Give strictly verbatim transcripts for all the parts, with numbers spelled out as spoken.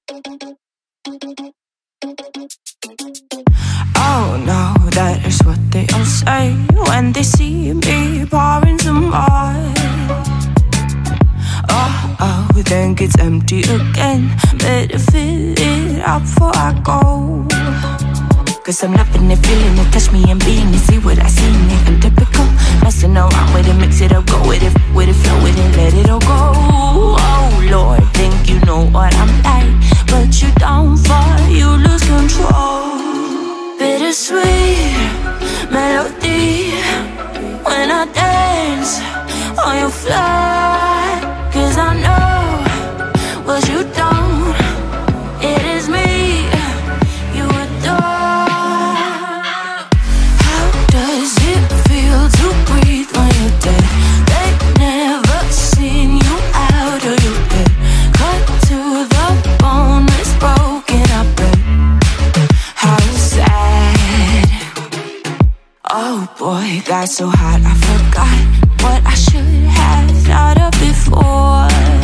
Oh no, that is what they all say when they see me pouring some more. Oh, oh, then gets empty again. Better fill it up before I go. Cause I'm loving it, feeling it, touch me and being it. See what I see in it, I'm typical. Messing around with it, mix it up, go with it, with it, flow with it, let it all go. Oh Lord, think you know what I'm like, but you don't fall, you lose control. Bittersweet melody when I dance on your fly. Cause I know what you don't, it is me you adore. How does it feel to breathe when you're dead? They never seen you out or you dead. Cut to the bone, it's broken up and how sad. Oh boy, got so hot I forgot what I should have thought of before.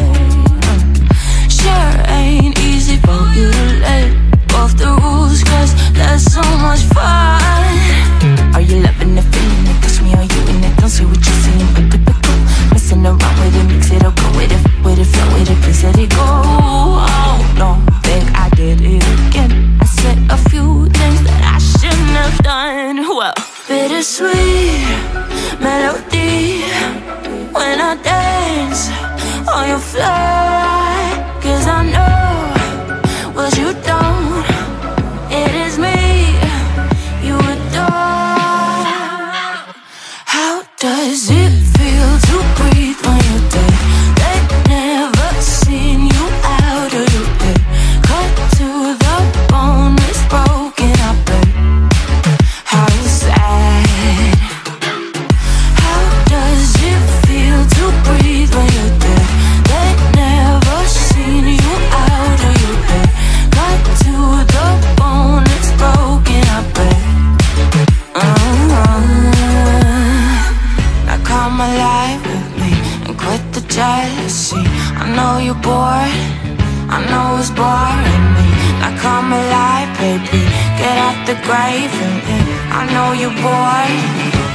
Sure ain't easy for you to let go of the rules, cause that's so much fun. Are you loving the feeling it? Touch me, are you in it? Don't say what you're seeing, but typical. Messing around with it, mix it up, go with it, with it, flow with it, please let it go. Oh no, think I did it again. I said a few things that I shouldn't have done. Well, bittersweet melody when I dance on your fly. Cause I know what you don't, it is me you adore. How does it feel to breathe when you're dead? They never seen you out or you dead. Cut to the bone, it's broken up and how sad. How does it feel to breathe when you're dead? They never seen you out or you dead. Cut to the bone, it's broken up and uh-huh. Now come alive with me and quit the jealousy. I know you're bored, I know it's boring me. Now come alive, baby, get out the grave and I know you're bored.